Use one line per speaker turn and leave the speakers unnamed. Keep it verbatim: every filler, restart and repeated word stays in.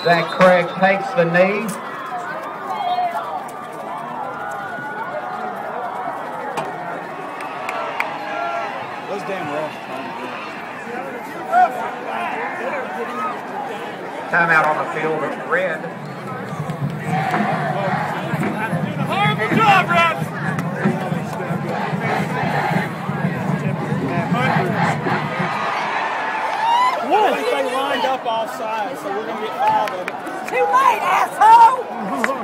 Zach Craig takes the knee.
Those damn refs.
Timeout on the field of red.
Horrible job, refs!
They lined up offside, so we're going to get fouled.
Too late, asshole!